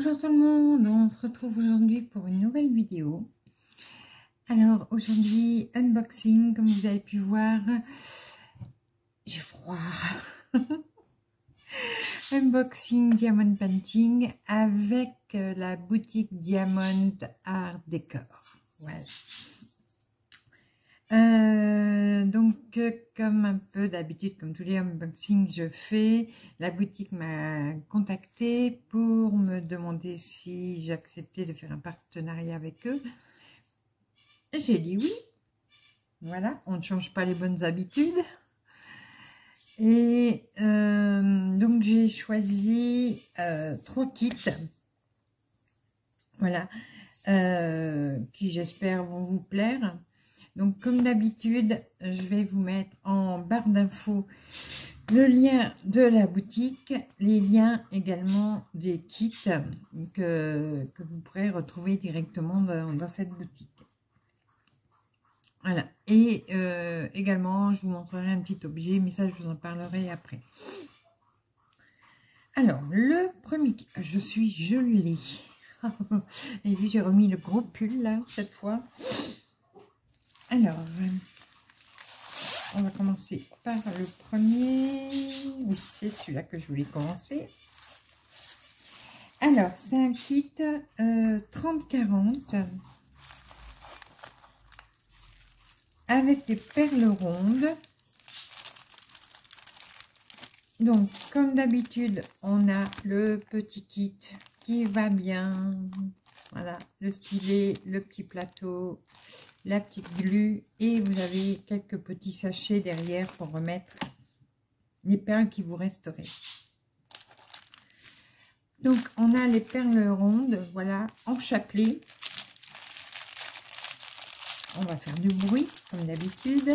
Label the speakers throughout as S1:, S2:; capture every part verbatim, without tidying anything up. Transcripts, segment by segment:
S1: Bonjour tout le monde, on se retrouve aujourd'hui pour une nouvelle vidéo. Alors aujourd'hui, unboxing, comme vous avez pu voir, j'ai froid. Unboxing Diamond Painting avec la boutique Diamond Art Décor. Voilà. Euh, donc comme un peu d'habitude, comme tous les unboxings je fais, la boutique m'a contacté pour me demander si j'acceptais de faire un partenariat avec eux. J'ai dit oui. Voilà, on ne change pas les bonnes habitudes. Et euh, donc j'ai choisi euh, trois kits, voilà, euh, qui j'espère vont vous plaire. Donc, comme d'habitude, je vais vous mettre en barre d'infos le lien de la boutique, les liens également des kits que, que vous pourrez retrouver directement dans, dans cette boutique. Voilà. Et euh, également, je vous montrerai un petit objet, mais ça, je vous en parlerai après. Alors, le premier kit, je suis gelée. Et vu, j'ai remis le gros pull là, cette fois. Alors, on va commencer par le premier. Oui, c'est celui-là que je voulais commencer. Alors, c'est un kit euh, trente quarante avec des perles rondes. Donc, comme d'habitude, on a le petit kit qui va bien. Voilà, le stylet, le petit plateau, la petite glu, et vous avez quelques petits sachets derrière pour remettre les perles qui vous resteraient. Donc on a les perles rondes, voilà, en chapelet. On va faire du bruit comme d'habitude.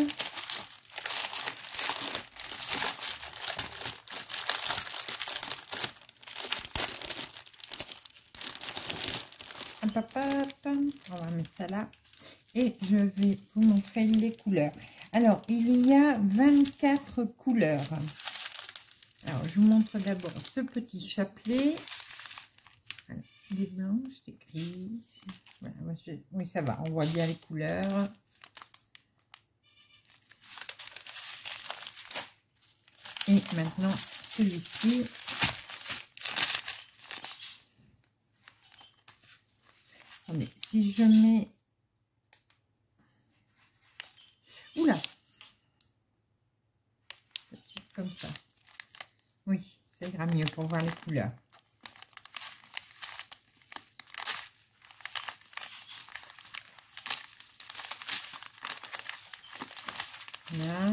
S1: Hop, hop, hop. On va mettre ça là. Et je vais vous montrer les couleurs. Alors, il y a vingt-quatre couleurs. Alors, je vous montre d'abord ce petit chapelet. Voilà, des blanches, des grises. Voilà, moi, je... Oui, ça va, on voit bien les couleurs. Et maintenant, celui-ci. Attendez, si je mets... Oula, comme ça. Oui, ça ira mieux pour voir les couleurs. Là.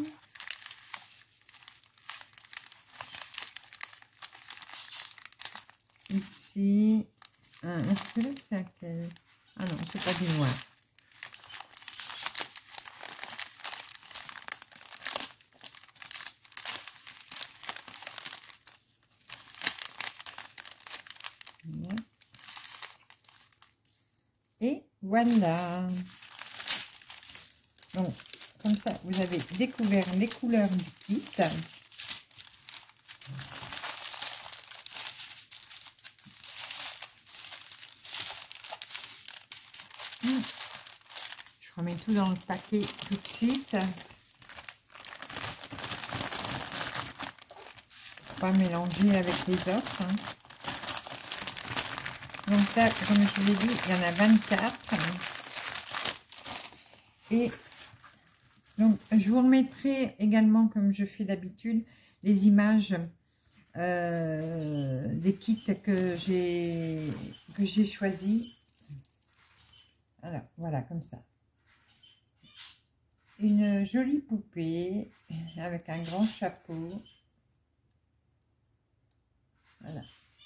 S1: Ici. Ah, celui-là, c'est laquelle? Ah non, c'est pas du noir. Et voilà. Donc, comme ça, vous avez découvert les couleurs du kit. Je remets tout dans le paquet tout de suite. Pas mélanger avec les autres. Hein. Donc là, comme je vous l'ai dit, il y en a vingt-quatre. Et donc, je vous remettrai également, comme je fais d'habitude, les images euh, des kits que j'ai que j'ai choisis. Alors, voilà, comme ça. Une jolie poupée avec un grand chapeau. Voilà.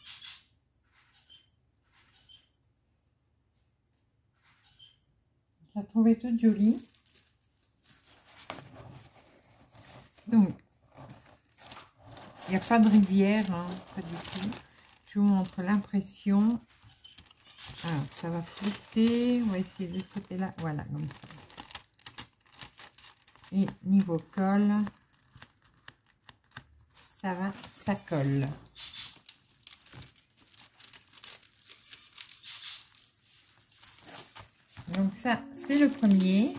S1: Je la trouvais toute jolie. Donc, il n'y a pas de rivière, hein, pas du tout. Je vous montre l'impression. Alors, ça va flotter. On va essayer de ce côté-là. Voilà, comme ça. Et niveau colle, ça va, ça colle. Donc ça, c'est le premier.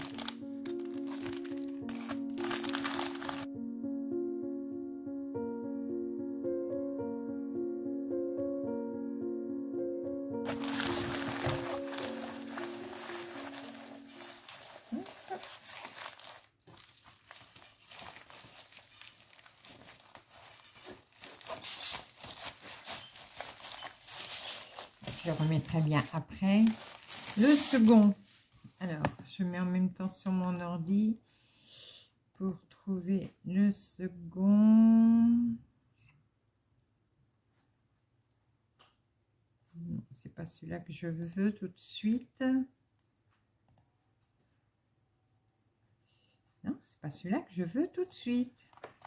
S1: Je remettrai bien après. Le second. Alors, je mets en même temps sur mon ordi pour trouver le second. Non, c'est pas celui-là que je veux tout de suite. Non, c'est pas celui-là que je veux tout de suite.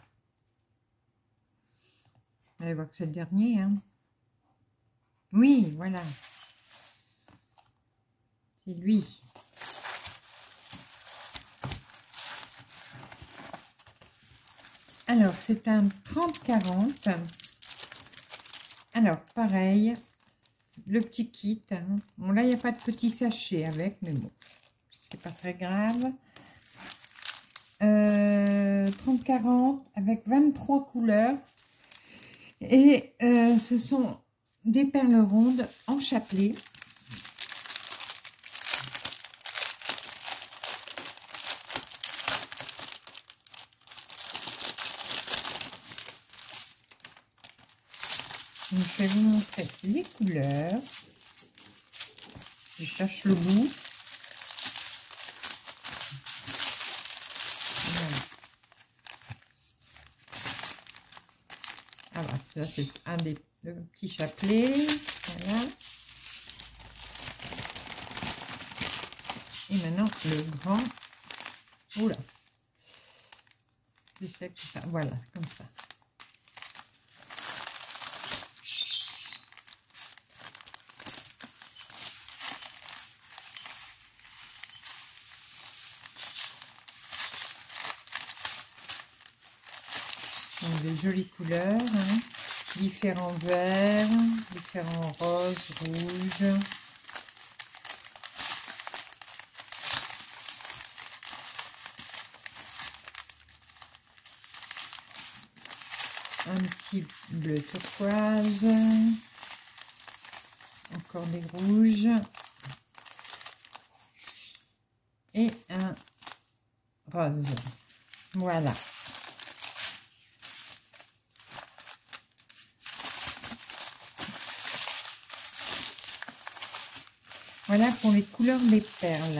S1: Vous allez voir que c'est le dernier, hein. Oui, voilà. C'est lui. Alors, c'est un trente quarante. Alors, pareil, le petit kit. Hein. Bon, là, il n'y a pas de petit sachet avec, mais bon, c'est pas très grave. Euh, trente quarante avec vingt-trois couleurs. Et euh, ce sont des perles rondes en chapelet. Donc, je vais vous montrer les couleurs. Je cherche le bout. Voilà. Alors, ça c'est un des petits chapelets. Voilà. Et maintenant le grand. Oula. Je sais que ça. Voilà, comme ça. Donc, des jolies couleurs, hein. Différents verts, différents roses, rouges. Un petit bleu turquoise, encore des rouges et un rose. Voilà. Voilà pour les couleurs des perles.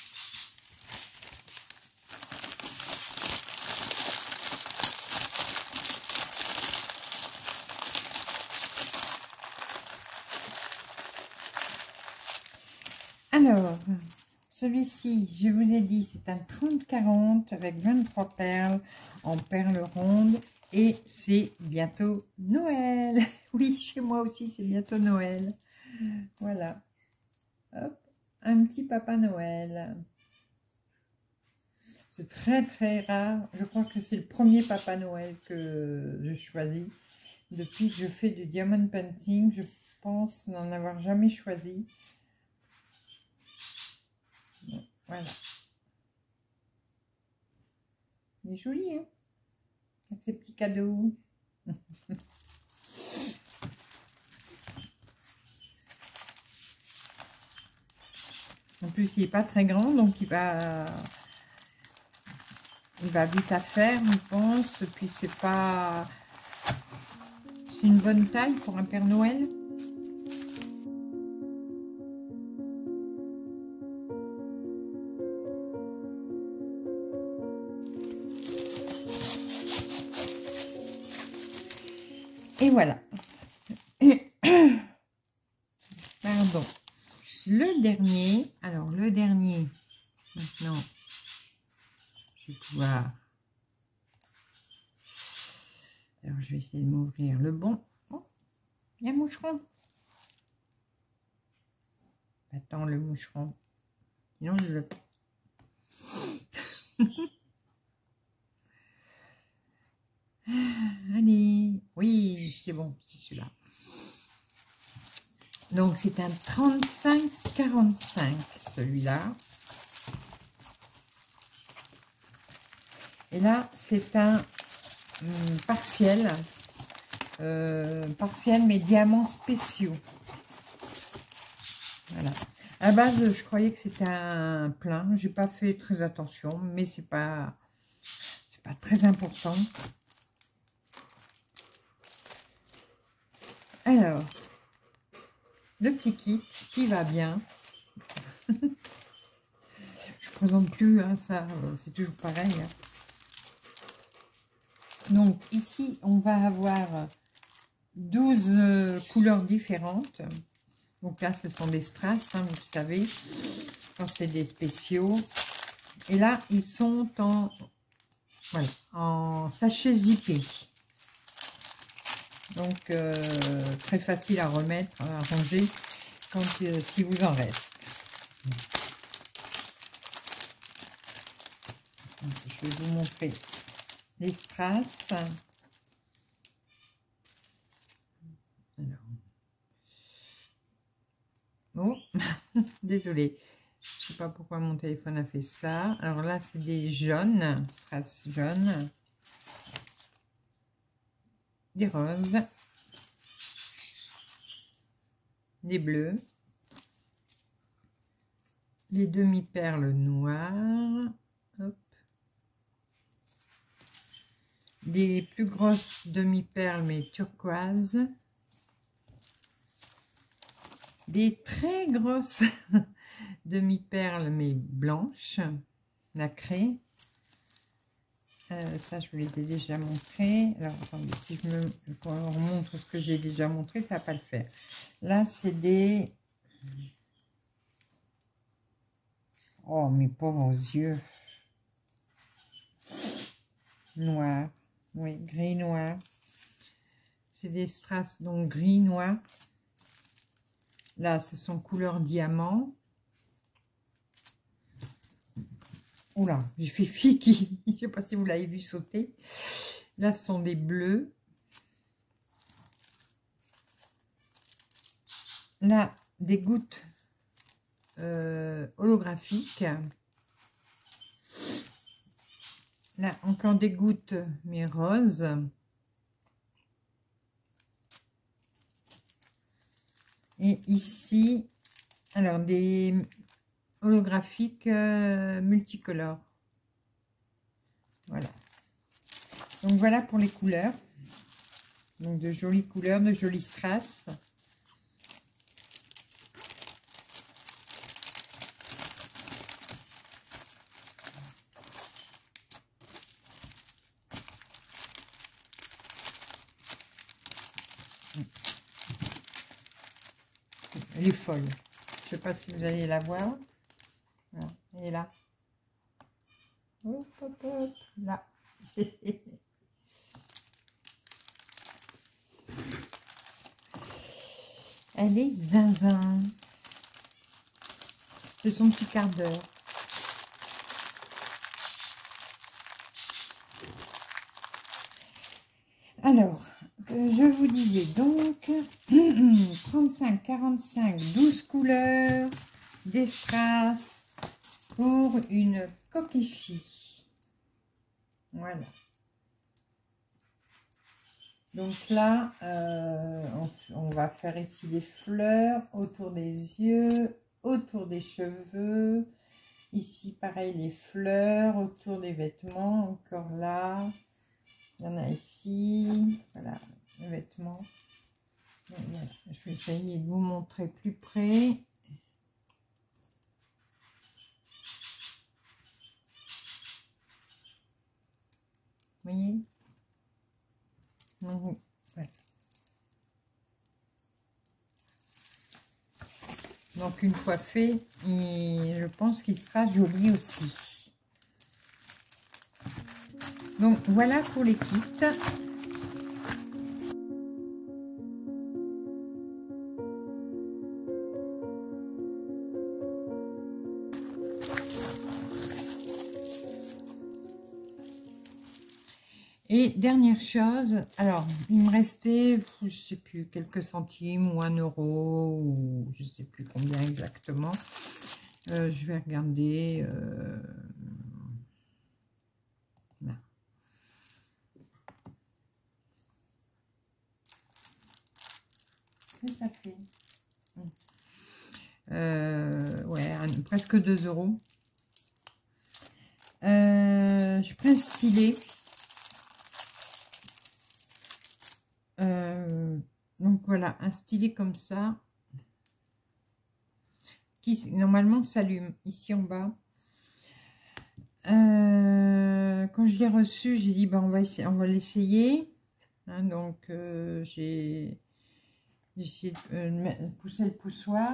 S1: Alors, celui-ci, je vous ai dit, c'est un trente quarante avec vingt-trois perles en perles rondes. Et c'est bientôt Noël. Oui, chez moi aussi, c'est bientôt Noël. Voilà. Hop, un petit Papa Noël. C'est très très rare. Je crois que c'est le premier Papa Noël que je choisis. Depuis que je fais du diamond painting, je pense n'en avoir jamais choisi. Voilà. Il est joli, hein, avec ses petits cadeaux. En plus, il n'est pas très grand, donc il va, il va vite à faire, je pense. Et puis, c'est pas, c'est une bonne taille pour un Père Noël. Et voilà. Pardon. Le dernier. Alors, le dernier. Maintenant, je vais pouvoir... Alors, je vais essayer de m'ouvrir le bon. Oh, il y a un moucheron. Attends, le moucheron. Sinon, je le... Allez. Oui, c'est bon, c'est celui-là. Donc c'est un trente-cinq quarante-cinq celui-là. Et là c'est un hum, partiel, euh, partiel mais diamants spéciaux. Voilà. À base je croyais que c'était un plein, j'ai pas fait très attention, mais c'est pas c'est pas très important. Alors, le petit kit qui va bien. Je présente plus, hein, ça, c'est toujours pareil. Hein. Donc ici, on va avoir douze euh, couleurs différentes. Donc là, ce sont des strass, hein, vous savez, quand c'est des spéciaux. Et là, ils sont en, voilà, en sachet zippé. Donc, euh, très facile à remettre, à ranger, quand, euh, si vous en reste. Donc, je vais vous montrer les strass. Alors. Oh, désolée. Je sais pas pourquoi mon téléphone a fait ça. Alors là, c'est des jaunes, strass jaunes. Des roses. Des bleus, les demi-perles noires, hop. Des plus grosses demi-perles mais turquoises, des très grosses demi-perles mais blanches, nacrées. Euh, ça, je vous les ai déjà montré. Alors, attendez, si je me remontre ce que j'ai déjà montré, ça va pas le faire. Là, c'est des... Oh, mes pauvres yeux. Noir. Oui, gris-noir. C'est des strass, donc gris-noir. Là, ce sont couleur diamant. Oula, j'ai fait fiki. Je ne sais pas si vous l'avez vu sauter. Là, ce sont des bleus. Là, des gouttes euh, holographiques. Là, encore des gouttes, mais roses. Et ici, alors des holographiques euh, multicolores. Voilà. Donc voilà pour les couleurs. Donc de jolies couleurs, de jolies strass. Elle est folle. Je ne sais pas si vous allez la voir. Voilà, elle est là. Hop, hop, hop, là. Elle est zinzin. C'est son petit quart d'heure. Alors, je vous disais donc trente-cinq, quarante-cinq, douze couleurs, des strass pour une kokichi. Voilà. Donc là, euh, on, on va faire ici des fleurs autour des yeux, autour des cheveux. Ici, pareil, les fleurs autour des vêtements. Encore là. Il y en a ici. Voilà, les vêtements. Voilà. Je vais essayer de vous montrer plus près. Vous voyez? Donc, voilà. Donc une fois fait, il, je pense qu'il sera joli aussi. Donc voilà pour les kits. Et dernière chose, alors, il me restait, je sais plus, quelques centimes ou un euro, ou je sais plus combien exactement. Euh, je vais regarder. Euh, là. Qu'est-ce que ça fait? Euh, ouais, un, presque deux euros. Euh, je prends un stylet. Euh, donc voilà, un stylet comme ça. Qui normalement s'allume ici en bas. Euh, quand je l'ai reçu, j'ai dit bah, on va essayer, on va l'essayer. Hein, donc euh, j'ai essayé de euh, pousser le poussoir.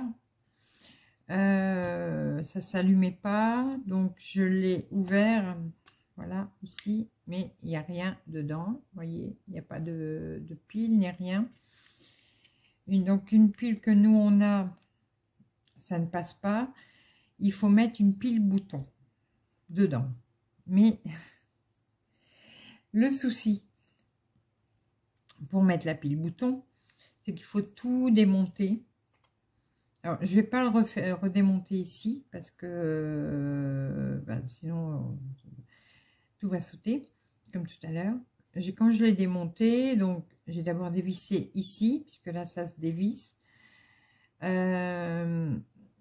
S1: Euh, ça s'allumait pas, donc je l'ai ouvert, voilà, ici, mais il n'y a rien dedans, vous voyez, il n'y a pas de, de pile, ni rien. Une, donc une pile que nous on a, ça ne passe pas, il faut mettre une pile bouton dedans. Mais le souci, pour mettre la pile bouton, c'est qu'il faut tout démonter. Alors, je ne vais pas le refaire, redémonter ici, parce que euh, bah, sinon, euh, tout va sauter, comme tout à l'heure. Quand je l'ai démonté, donc j'ai d'abord dévissé ici, puisque là, ça se dévisse. Euh,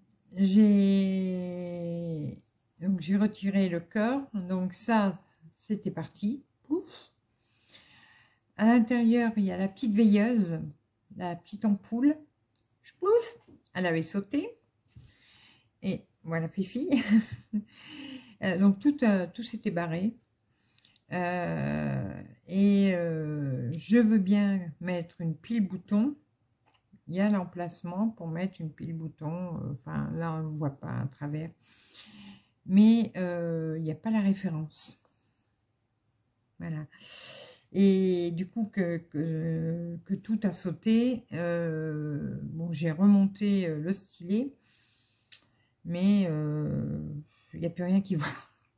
S1: j'ai retiré le cœur, donc ça, c'était parti. Pouf. À l'intérieur, il y a la petite veilleuse, la petite ampoule. Pouf, elle avait sauté. Et voilà, Fifi. Donc, tout, euh, tout s'était barré. Euh, et euh, je veux bien mettre une pile bouton. Il y a l'emplacement pour mettre une pile bouton. Enfin, là, on ne voit pas à travers. Mais euh, il n'y a pas la référence. Voilà. Et du coup, que, que, que tout a sauté, euh, bon, j'ai remonté le stylet, mais il euh, n'y a plus rien qui va.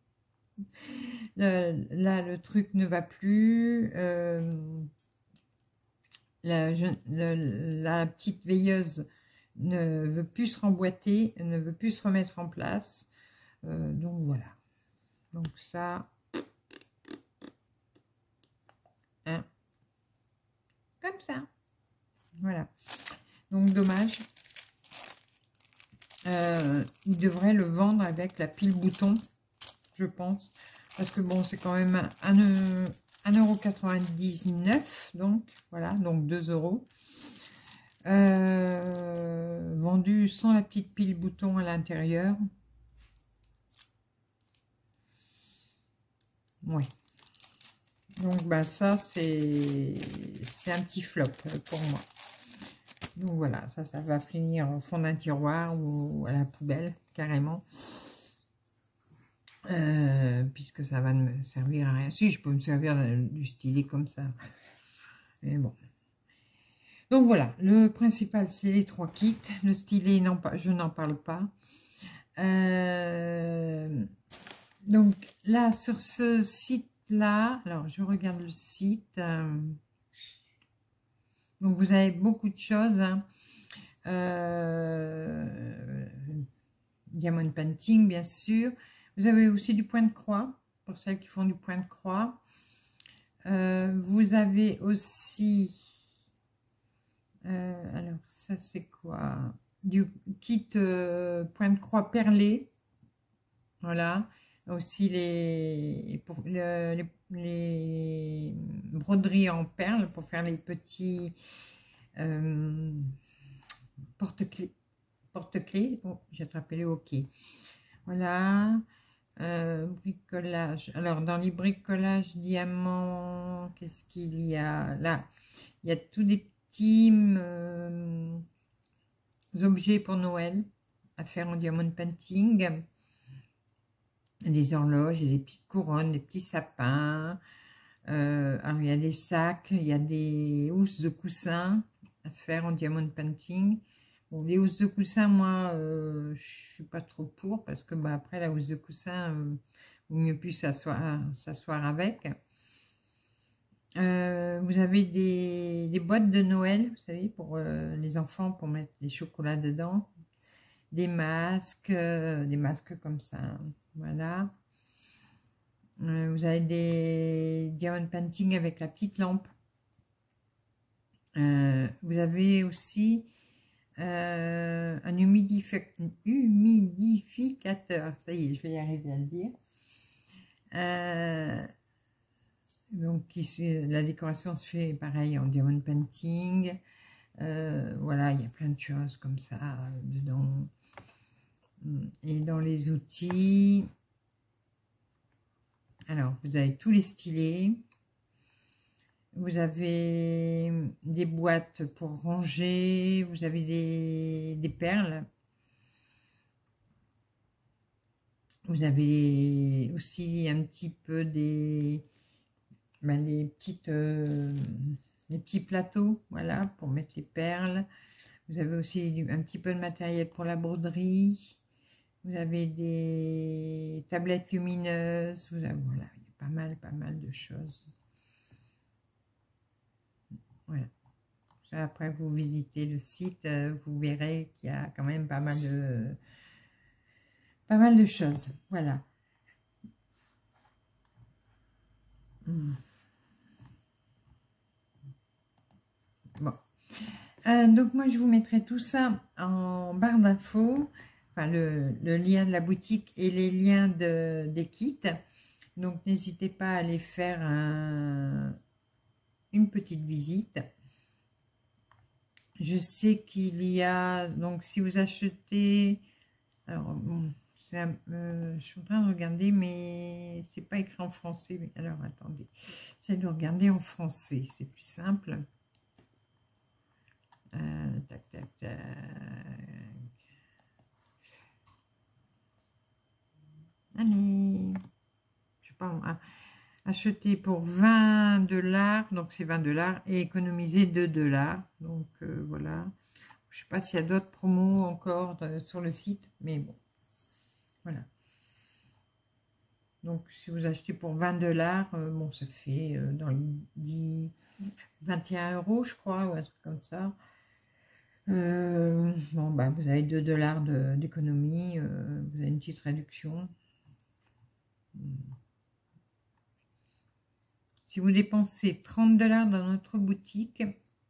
S1: Là, là, le truc ne va plus. Euh, la, je, la, la petite veilleuse ne veut plus se remboîter, ne veut plus se remettre en place. Euh, donc voilà. Donc ça... Hein, comme ça. Voilà. Donc dommage. Euh, il devrait le vendre avec la pile bouton, je pense. Parce que bon, c'est quand même un euro quatre-vingt-dix-neuf. Donc voilà, donc deux euros. Euh, vendu sans la petite pile bouton à l'intérieur. Oui. Donc bah ça c'est c'est un petit flop pour moi. Donc voilà, ça ça va finir au fond d'un tiroir ou à la poubelle carrément. Euh, puisque ça va ne me servir à rien. Si, je peux me servir du stylet comme ça. Mais bon. Donc voilà, le principal c'est les trois kits. Le stylet, non, pas, je n'en parle pas. Euh, donc là, sur ce site-là, alors je regarde le site. Euh, donc vous avez beaucoup de choses. Hein. Euh, diamond painting, bien sûr. Vous avez aussi du point de croix, pour celles qui font du point de croix. Euh, vous avez aussi... Euh, alors, ça c'est quoi? Du kit euh, point de croix perlé. Voilà. Aussi les, pour le, les, les broderies en perles pour faire les petits euh, porte-clés. Porte-clés. Oh, j'ai attrapé les hoquets. Voilà. Euh, bricolage. Alors, dans les bricolages diamants, qu'est-ce qu'il y a là? Il y a tous des petits euh, objets pour Noël à faire en diamond painting. Des horloges, et des petites couronnes, des petits sapins. Euh, alors, il y a des sacs, il y a des housses de coussins à faire en diamond painting. Bon, les housses de coussin, moi, euh, je suis pas trop pour, parce que bah, après, la housse de coussin, euh, vaut mieux plus s'asseoir avec. Euh, vous avez des, des boîtes de Noël, vous savez, pour euh, les enfants, pour mettre des chocolats dedans. Des masques, euh, des masques comme ça, hein, voilà. Euh, vous avez des diamond painting avec la petite lampe. Euh, vous avez aussi euh, un humidifi- humidificateur. Ça y est, je vais y arriver à le dire. Euh, donc, ici, la décoration se fait pareil en diamond painting. Euh, voilà, il y a plein de choses comme ça euh, dedans. Et dans les outils, alors, vous avez tous les stylets. Vous avez des boîtes pour ranger. Vous avez des, des perles. Vous avez aussi un petit peu des, ben, les, petites, euh, les petits plateaux, voilà, pour mettre les perles. Vous avez aussi un petit peu de matériel pour la broderie. Vous avez des tablettes lumineuses. Vous avez, voilà, il y a pas mal, pas mal de choses. Voilà. Après, vous visitez le site, vous verrez qu'il y a quand même pas mal de, pas mal de choses. Voilà. Bon. Euh, donc, moi, je vous mettrai tout ça en barre d'infos. Enfin, le, le lien de la boutique et les liens de, des kits. Donc, n'hésitez pas à aller faire un, une petite visite. Je sais qu'il y a, donc si vous achetez, alors bon, un, euh, je suis en train de regarder, mais c'est pas écrit en français. Mais alors attendez, j'essaie de regarder en français, c'est plus simple. Euh, tac, tac, tac. Allez, je sais pas, ah, acheter pour vingt dollars, donc c'est vingt dollars, et économiser deux dollars. Donc euh, voilà. Je ne sais pas s'il y a d'autres promos encore de, sur le site, mais bon. Voilà. Donc, si vous achetez pour vingt dollars, euh, bon, ça fait euh, dans les dix, vingt et un euros, je crois, ou un truc comme ça. Euh, bon, bah, vous avez deux dollars d'économie, euh, vous avez une petite réduction. Si vous dépensez trente dollars dans notre boutique,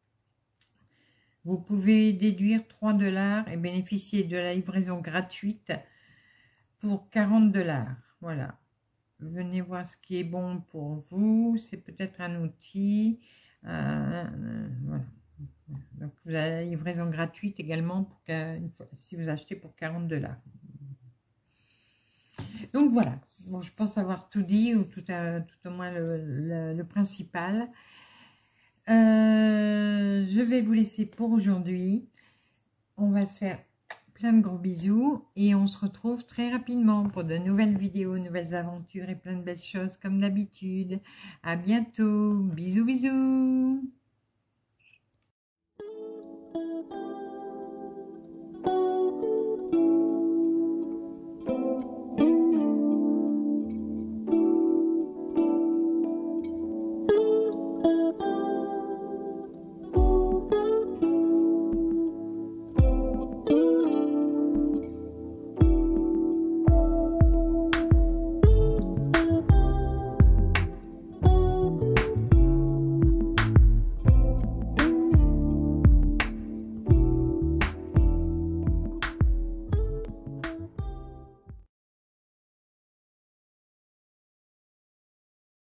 S1: vous pouvez déduire trois dollars et bénéficier de la livraison gratuite pour quarante dollars. Voilà. Venez voir ce qui est bon pour vous. C'est peut-être un outil. Euh, euh, voilà. Donc, vous avez la livraison gratuite également pour une fois, si vous achetez pour quarante dollars. Donc, voilà. Bon, je pense avoir tout dit, ou tout, à, tout au moins le, le, le principal. Euh, je vais vous laisser pour aujourd'hui. On va se faire plein de gros bisous et on se retrouve très rapidement pour de nouvelles vidéos, nouvelles aventures et plein de belles choses comme d'habitude. À bientôt. Bisous, bisous.